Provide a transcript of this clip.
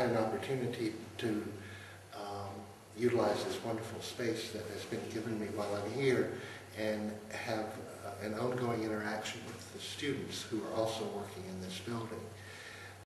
had an opportunity to utilize this wonderful space that has been given me while I'm here and have an ongoing interaction with the students who are also working in this building.